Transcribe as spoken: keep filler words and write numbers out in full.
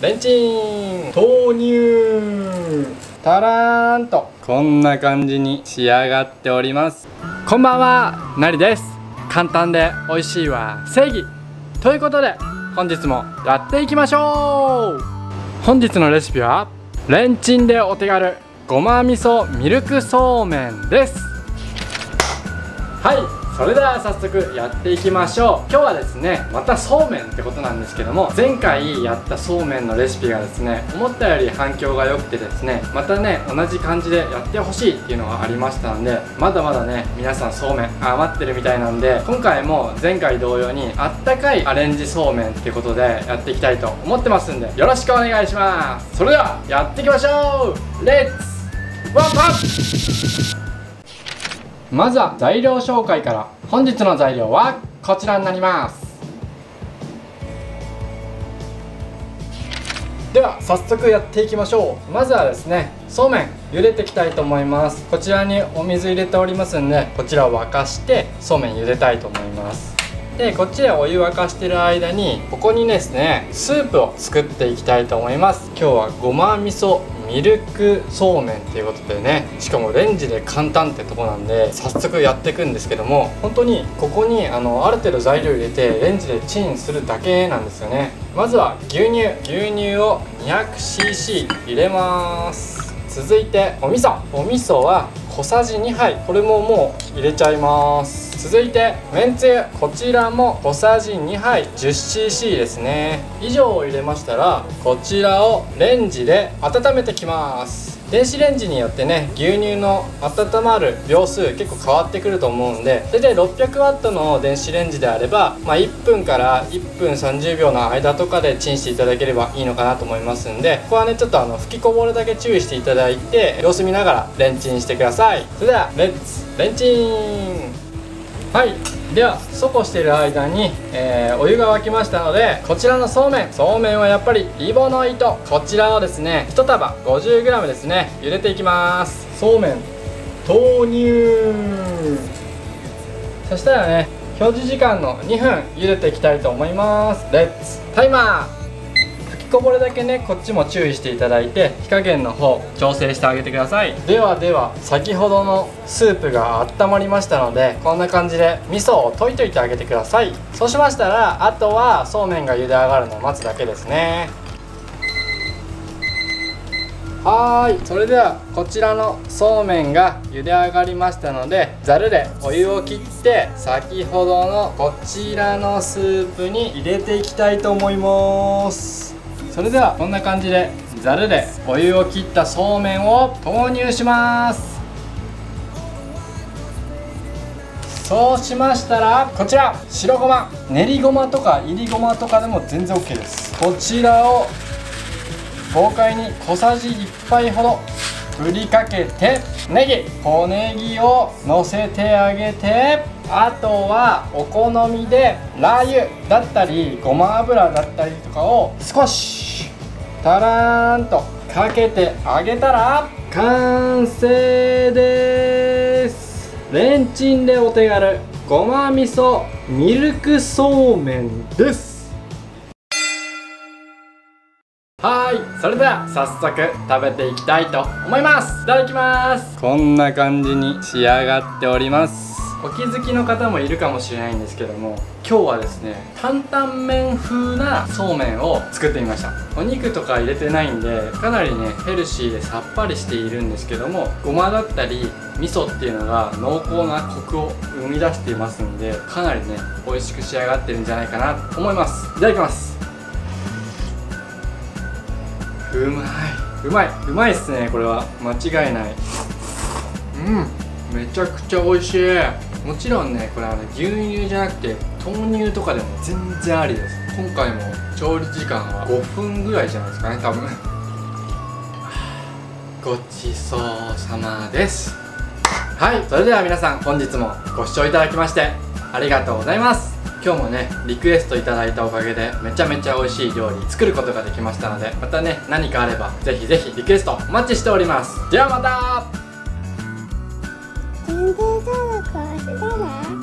レンチン投入。タラーンとこんな感じに仕上がっております。こんばんは、なりです。簡単で美味しいは正義ということで、本日もやっていきましょう。本日のレシピはレンチンでお手軽ごま味噌ミルクそうめんです。はい、それでは早速やっていきましょう。今日はですね、またそうめんってことなんですけども、前回やったそうめんのレシピがですね、思ったより反響が良くてですね、またね同じ感じでやってほしいっていうのがありましたので、まだまだね皆さんそうめん余ってるみたいなんで、今回も前回同様にあったかいアレンジそうめんってことでやっていきたいと思ってますんで、よろしくお願いします。それではやっていきましょう。レッツワンパン。まずは材料紹介から。本日の材料はこちらになります。では早速やっていきましょう。まずはですね、そうめん茹でていきたいと思います。こちらにお水入れておりますんで、こちらを沸かしてそうめん茹でたいと思います。でこっちでお湯沸かしてる間に、ここにですねスープを作っていきたいと思います。今日はごま味噌ミルクそうめんっていうことでね、しかもレンジで簡単ってとこなんで早速やっていくんですけども、本当にここにあのある程度材料入れてレンジでチンするだけなんですよね。まずは牛乳牛乳を にひゃくシーシー 入れます。続いてお味噌お味噌は小さじにはい、これももう入れちゃいます。続いてめんつゆ、こちらも小さじにはい じゅっシーシー ですね。以上を入れましたら、こちらをレンジで温めてきます。電子レンジによってね、牛乳の温まる秒数結構変わってくると思うんで、大体ろっぴゃくワットの電子レンジであれば、まあ、いっぷんからいっぷんさんじゅうびょうの間とかでチンしていただければいいのかなと思いますんで、ここはねちょっとあの吹きこぼれだけ注意していただいて、様子見ながらレンチンしてください。それではレッツレンチン。はい、ではそうこうしている間に、えー、お湯が沸きましたので、こちらのそうめんそうめんはやっぱりリボの糸、こちらをですねいちたば ごじゅうグラム ですね茹でていきます。そうめん投入。そしたらね、表示時間のにふん茹でていきたいと思います。レッツタイマー。吹きこぼれだけねこっちも注意していただいて、火加減の方調整してあげてください。ではでは先ほどのスープが温まりましたので、こんな感じで味噌を溶いといてあげてください。そうしましたら、あとはそうめんが茹で上がるのを待つだけですね。はーい、それではこちらのそうめんが茹で上がりましたので、ざるでお湯を切って先ほどのこちらのスープに入れていきたいと思います。それではこんな感じでざるでお湯を切ったそうめんを投入します。そうしましたら、こちら白ごま、練りごまとかいりごまとかでも全然 OK です。こちらを豪快に小さじいっぱいほど振りかけて、ネギ小ネギをのせてあげて、あとはお好みでラー油だったりごま油だったりとかを少しタラーンとかけてあげたら完成です。レンチンでお手軽ごま味噌ミルクそうめんです。はい、それでは早速食べていきたいと思います。いただきます。こんな感じに仕上がっております。お気づきの方もいるかもしれないんですけども、今日はですね担々麺風なそうめんを作ってみました。お肉とか入れてないんで、かなりねヘルシーでさっぱりしているんですけども、ごまだったり味噌っていうのが濃厚なコクを生み出していますんで、かなりね美味しく仕上がってるんじゃないかなと思います。いただきます。うまいうまいうまいっすね、これは間違いない。うん、めちゃくちゃ美味しい。もちろんねこれはね牛乳じゃなくて豆乳とかでも全然ありです。今回も調理時間はごふんぐらいじゃないですかね多分。ごちそうさまです。はい、それでは皆さん本日もご視聴いただきましてありがとうございます。今日もねリクエストいただいたおかげでめちゃめちゃ美味しい料理作ることができましたので、またね何かあればぜひぜひリクエストお待ちしております。ではまた。チャンネル登録をしてね。